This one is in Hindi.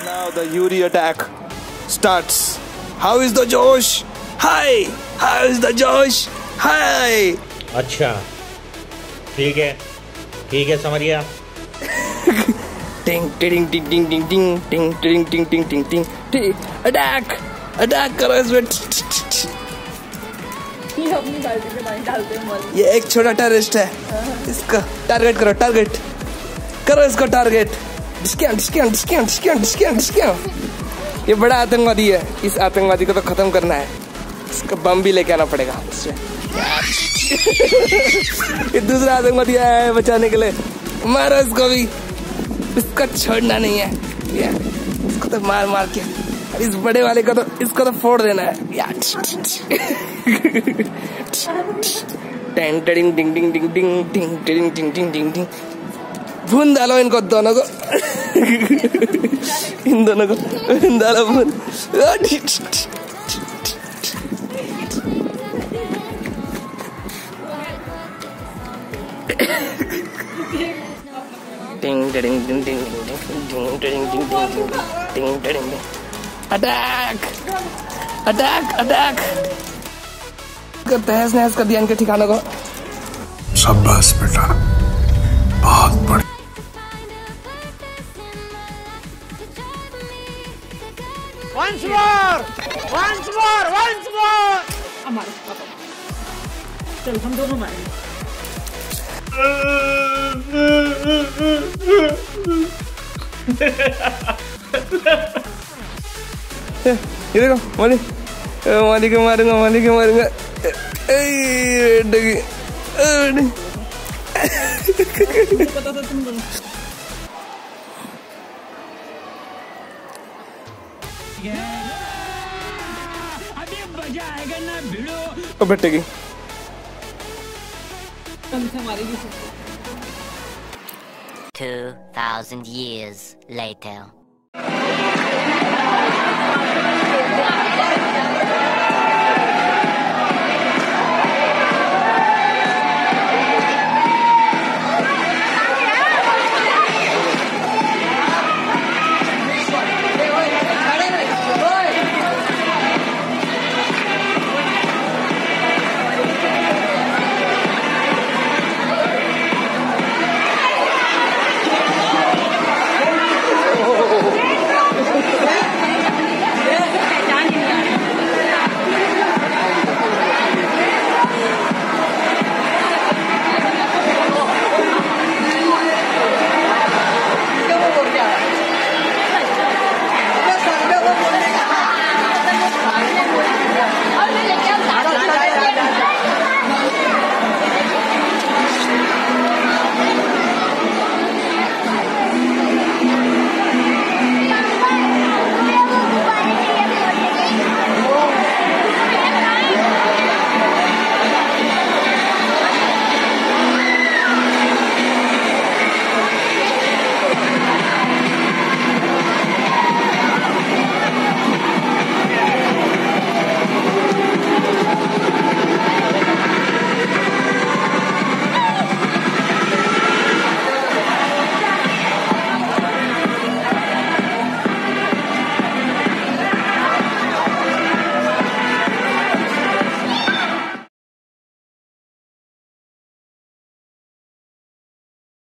Now the Yuri attack starts. How is the Josh? Hi. How is the Josh? Hi. अच्छा ठीक है समझ गया. Ting ting ting ting ting ting ting ting ting ting ting ting ting. Attack करो इसमें. ये अपनी बाल्टी में पानी डालते हैं. ये एक छोटा टेररिस्ट है. इसका टारगेट करो इसको टारगेट. डिस्काउंट. ये बड़ा आतंकवादी है. इस आतंकवादी को तो खत्म करना है. इसका बम भी लेके आना पड़ेगा. ये दूसरा आतंकवादी आया है बचाने के लिए. मारो इसको भी. इसको छोड़ना नहीं है. इसको तो मार के. इस बड़े वाले को तो इसको तो फोड़ देना है. भून डालो इनको दोनों को. इन दोनों को डालो भून. अटैक तहस नहस कर दिया इनके ठिकानों को. शाबाश बेटा, बहुत बढ़िया. Once more. हमारे चल हम दोनों मारेंगे. ये देखो मालिक को मारूंगा. पता था तुम दोनों. अभी मजा आएगा ना भिड़ो. बैठेगी. हमारी भी 2000 years later.